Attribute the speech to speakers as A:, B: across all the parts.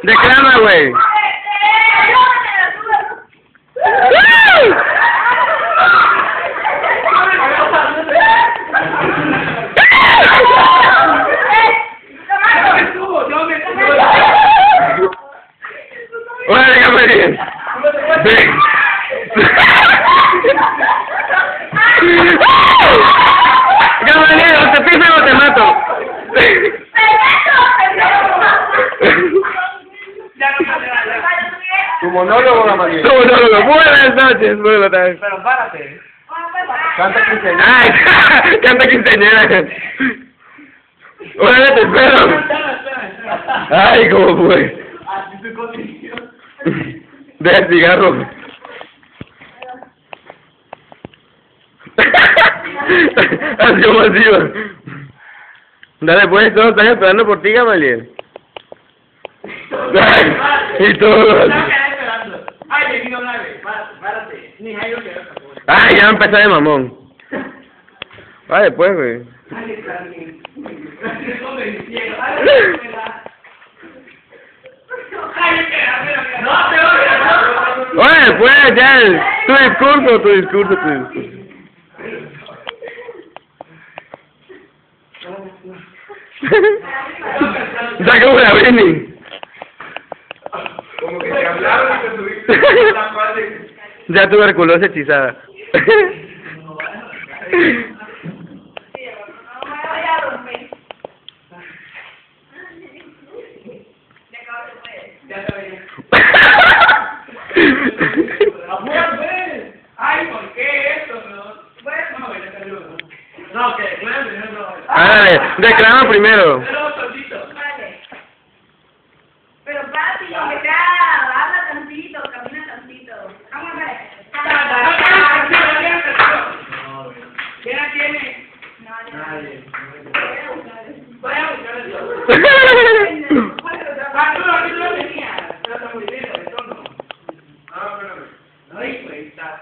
A: Declama, güey. Órale, Gabriel. Ven. Gabriel, o te piso o te mato.
B: Tu monólogo, Gabriel.
A: Tu monólogo. Buenas noches, buenas tardes.
B: Pero párate. Canta quinceañera.
A: Ay, canta quinceañera. Órale, te espero. Ay, ¿cómo fue?
B: Así tu condición.
A: Deja el cigarro. Así como así, va. Dale, pues, todos están esperando por ti, Gamaliel. Ay, y todos.
B: Ay, le vino grave. Párate. Ni Jairo que era.
A: Ay, ya empezó de mamón. Vale, pues, güey. Oye, pues, ya, tu discurso. Ya como la Britney.
B: Como que te hablaron y te subiste la parte.
A: Ya tuberculosis hechizada.
B: Ay, ¿por qué esto? No, que primero no.
A: Dale, declama primero.
C: Vale. Pero fácil, hombre, claro, habla tantito, camina tantito. Vamos a ver.
B: ¿Quién la tiene?
C: Nadie.
B: Voy a buscar el show. Tú lo tenías. Pero está muy bien, eso no. No, pero no. Ahí pues está.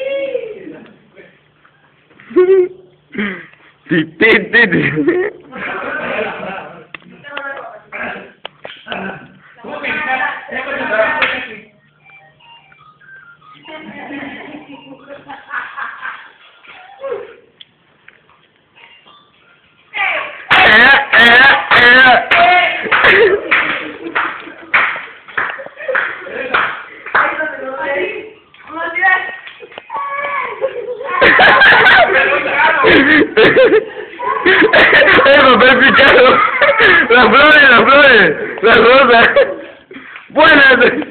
A: El papel picado. Las flores. Las rosas. Buenas.
C: A ver,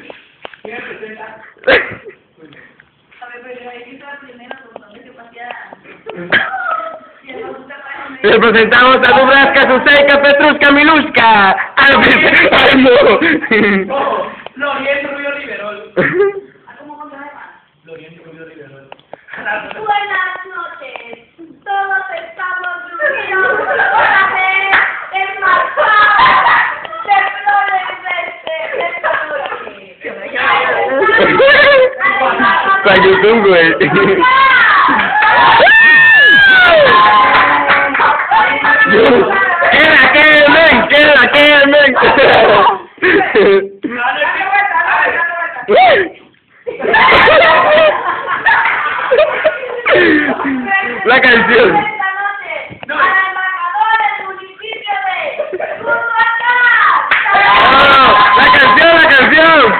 C: pero ahí está primero, porque paseada.
A: Le presentamos a Dubraska, Suseica, Petruska, Miluska. ¡Ay, no!
B: Ojo, Loriento Rubio Riverol.
C: ¿Cómo se llama?
B: Loriento Rubio Riverol.
C: Buenas noches. Todos estamos reunidos para hacer el marcado de flores de
A: Para YouTube, güey. ¡Queda! La canción.
C: Para el embajador del municipio de Uruguay.
A: ¡Oh! ¡La canción!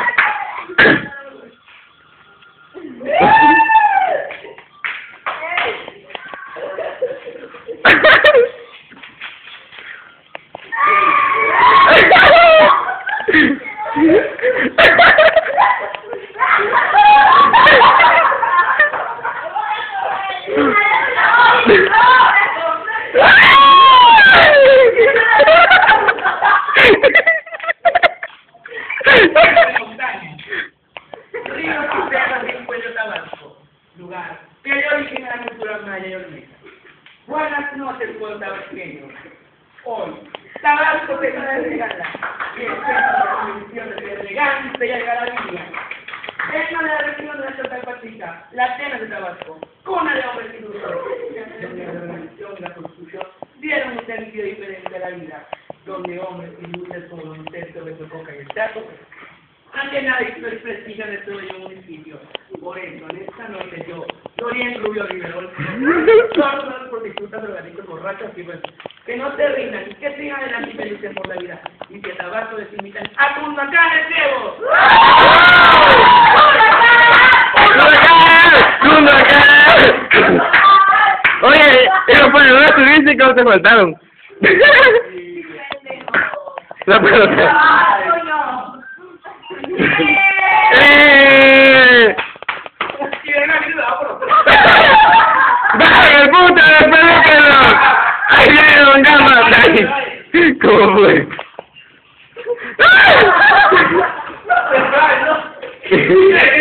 B: Río Cisternas en Pueblo Tabasco, lugar que dio origen a la cultura maya y olmeca. Buenas noches, pueblo tabasqueño. Hoy, Tabasco te regala y el centro de la condición de elegante y algarabía. Es una de las regiones de nuestra Patita, la Atenas de Tabasco, cuna de hombres ilustres, que la organización y la construcción dieron un sentido diferente a la vida, donde hombres ilustres por un centro de coca en el Chaco. Antes nadie hizo el prestigio de todo el municipio. Por eso, en esta noche yo, Dorian Rubio Riverol, todos los prostitutas, drogadictos, borrachos y pues, que no te rindan, que sigan adelante y felices por la vida. Y que Tabasco les invitan a Cundacán el Cebo.
A: Oye, y los ponedores tuviste cómo te faltaron. La pelota.
C: ¡Ah, coño!
B: Y ven a mí, vámonos.
A: ¡Baja el puto de película! ¡Ahí viene Don Gama! ¿Cómo fue?
B: Se cae, ¿no?